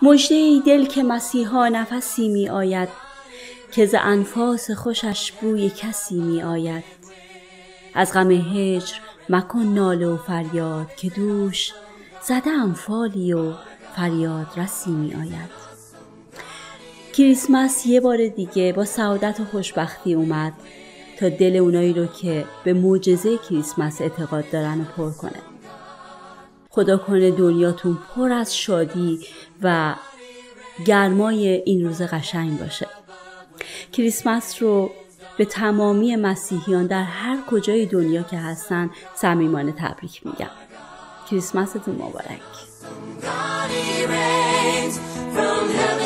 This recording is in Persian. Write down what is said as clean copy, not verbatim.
مژده ای دل که مسیحا نفسی می آید، که ز انفاس خوشش بوی کسی می آید. از غم هجر مکن ناله و فریاد، که دوش زده ام فالی و فریاد رسی می آید. کریسمس یه بار دیگه با سعادت و خوشبختی اومد تا دل اونایی رو که به معجزه کریسمس اعتقاد دارن رو پر کنه. خدا کنه دنیاتون پر از شادی و گرمای این روز قشنگ باشه. کریسمس رو به تمامی مسیحیان در هر کجای دنیا که هستن صمیمانه تبریک میگم. کریسمستون مبارک.